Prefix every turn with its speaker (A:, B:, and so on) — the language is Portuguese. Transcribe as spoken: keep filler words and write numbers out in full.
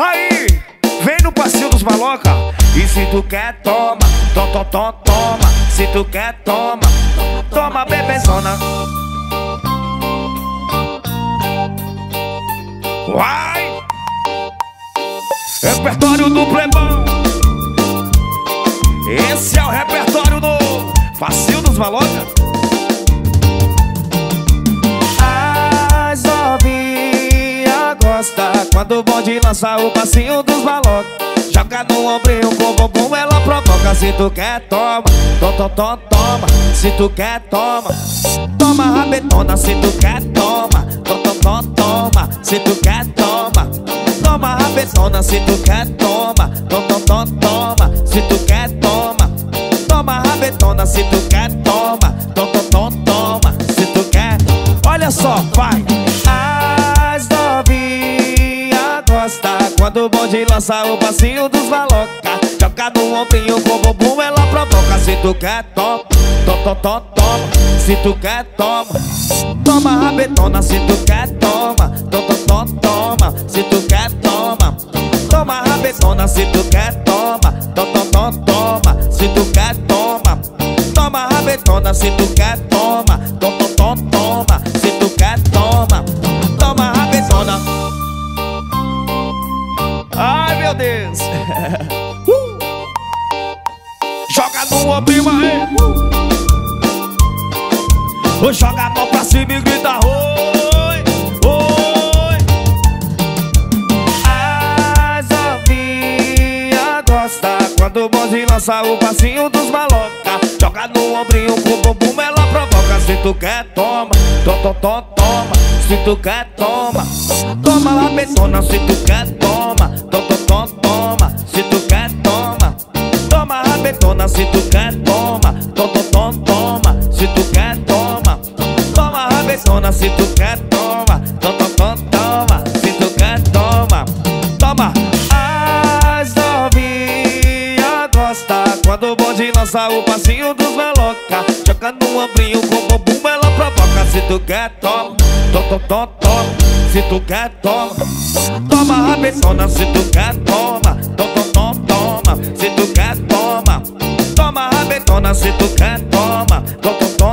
A: Aí, vem no passeio dos maloca. E se tu quer, toma, tom, tom, tom, toma. Se tu quer, toma, toma, bebezona. Vai! Repertório do Playboy. Esse é o repertório do passeio dos maloca. As novinha gosta quando o bonde lança o passinho dos maloca. Joga no ombrinho com o bumbum, ela provoca. Se tu quer, toma, tom, tom, tom, toma. Se tu quer, toma, toma rabetona. Se tu quer, toma, tom, tom, tom, toma. Se tu quer, toma, toma rabetona. Se tu quer, toma, tom, tom, tom, toma. Se tu quer, toma, toma rabetona. Se tu quer, toma, tom, tom, tom, toma. Se tu quer, olha só, vai. As novinha gosta quando o bonde lança o passinho dos maloca. Joga no ombrinho com o bumbum, ela provoca. Se tu quer, toma, tom, tom, tom, toma. Se tu quer, toma, toma rabetona. Se tu quer, toma, tom, tom, tom, toma. Se tu quer, toma, toma rabetona. Se tu quer, toma, tom, tom, tom, toma. Se tu quer, toma, toma rabetona. Se tu quer, toma, tom, tom, tom, toma. Se tu quer, toma, toma rabetona. Ai, meu Deus. uh! Joga no ombrinho, aí. uh! Joga a mão pra cima e grita oi, oi. As novinha gosta quando o bonde lança o passinho dos maloca. Joga no ombrinho com o bumbum, ela provoca. Se tu quer, toma, tom, tom, tom, toma. Se tu quer, toma, toma rabetona. Se tu quer, toma, tom, tom, tom, toma. Se tu quer, toma, toma rabetona. Se tu quer, toma, tom, tom, tom, toma. Se tu quer, toma, toma rabetona. Se tu quer, toma, tom, tom, tom, toma. Se tu quer, toma, toma. As novinha gosta quando o bonde lança o passinho dos maloca. Joga no ombrinho com o bumbum, ela provoca. Se tu quer, toma, tom, tom, tom, toma. Se tu quer, toma, toma rabetona. Se tu quer, toma, tom, tom, tom, toma. Se tu quer, toma, toma rabetona. Se tu quer, toma, tom, tom, tom,